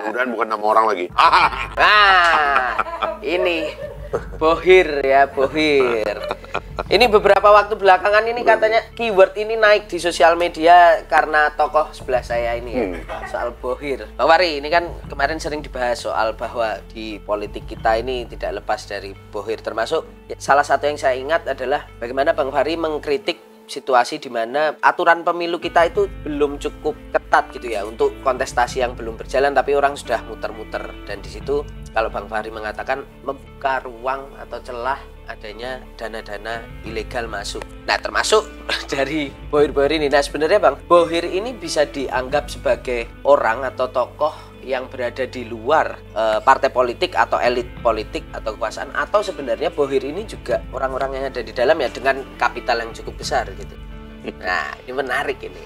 Mudah-mudahan bukan nama orang lagi. Nah, ini Bohir ya, Bohir. Ini beberapa waktu belakangan ini katanya keyword ini naik di sosial media karena tokoh sebelah saya ini ya, soal Bohir. Bang Fahri, ini kan kemarin sering dibahas soal bahwa di politik kita ini tidak lepas dari Bohir. Termasuk salah satu yang saya ingat adalah bagaimana Bang Fahri mengkritik situasi di mana aturan pemilu kita itu belum cukup ketat gitu ya untuk kontestasi yang belum berjalan, tapi orang sudah muter-muter, dan di situ kalau Bang Fahri mengatakan membuka ruang atau celah adanya dana-dana ilegal masuk. Nah, termasuk dari Bohir-Bohir ini. Nah, sebenarnya Bang, Bohir ini bisa dianggap sebagai orang atau tokoh yang berada di luar partai politik atau elit politik atau kekuasaan, atau sebenarnya Bohir ini juga orang-orang yang ada di dalam ya dengan kapital yang cukup besar gitu. Nah, ini menarik ini.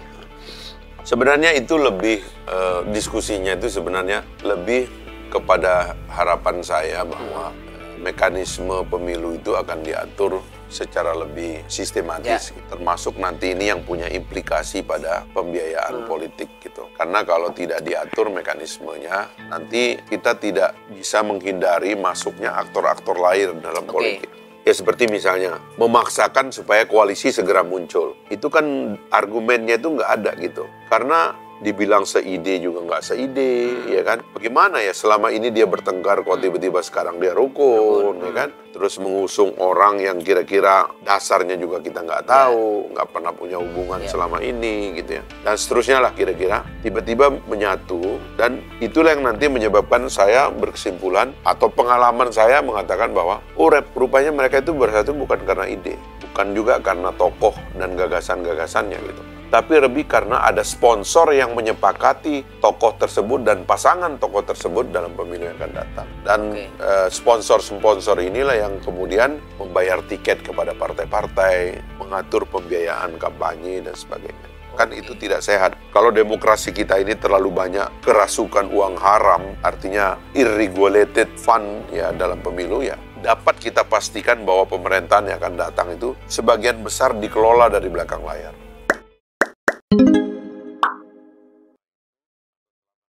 Sebenarnya itu lebih diskusinya itu sebenarnya lebih kepada harapan saya bahwa mekanisme pemilu itu akan diatur secara lebih sistematis, termasuk nanti ini yang punya implikasi pada pembiayaan politik gitu. Karena kalau tidak diatur mekanismenya, nanti kita tidak bisa menghindari masuknya aktor-aktor lain dalam politik. Ya seperti misalnya memaksakan supaya koalisi segera muncul. Itu kan argumennya itu nggak ada gitu. Karena dibilang seide juga nggak seide, ya kan? Bagaimana ya selama ini dia bertengkar kok tiba-tiba sekarang dia rukun, ya kan? Terus mengusung orang yang kira-kira dasarnya juga kita nggak tahu, nggak pernah punya hubungan selama ini, gitu ya. Dan seterusnya lah kira-kira, tiba-tiba menyatu, dan itulah yang nanti menyebabkan saya berkesimpulan atau pengalaman saya mengatakan bahwa rupanya mereka itu bersatu bukan karena ide, bukan juga karena tokoh dan gagasan-gagasannya gitu. Tapi lebih karena ada sponsor yang menyepakati tokoh tersebut dan pasangan tokoh tersebut dalam pemilu yang akan datang. Dan sponsor-sponsor inilah yang kemudian membayar tiket kepada partai-partai, mengatur pembiayaan kampanye dan sebagainya. Kan itu tidak sehat. Kalau demokrasi kita ini terlalu banyak kerasukan uang haram, artinya irregulated fund ya dalam pemilu ya, dapat kita pastikan bahwa pemerintahan yang akan datang itu sebagian besar dikelola dari belakang layar.